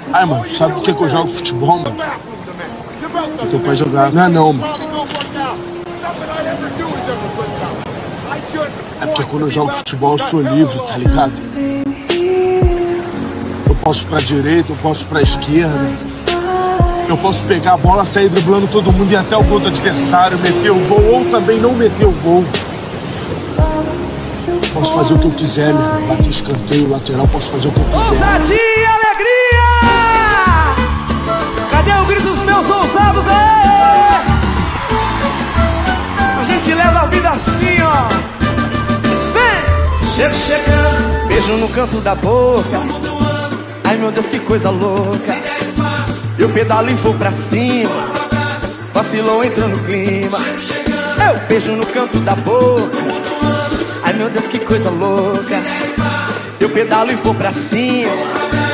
Ai, mano, tu sabe por que eu jogo futebol, mano? Porque teu pai jogava. Não é não, mano. É porque quando eu jogo futebol eu sou livre, tá ligado? Eu posso pra direita, eu posso pra esquerda. Eu posso pegar a bola, sair driblando todo mundo e até o gol do adversário, meter o gol ou também não meter o gol. Posso fazer o que eu quiser, meu irmão. Bater escanteio, lateral, posso fazer o que eu quiser. Ousadia e alegria! Cadê o grito dos meus ousados? A gente leva a vida assim, ó. Vem! Chego chegando, beijo no canto da boca. Ai meu Deus, que coisa louca. Eu pedalo e vou pra cima. Vacilou, entrou no clima. Eu beijo no canto da boca. Ai meu Deus, que coisa louca. Eu pedalo e vou pra cima.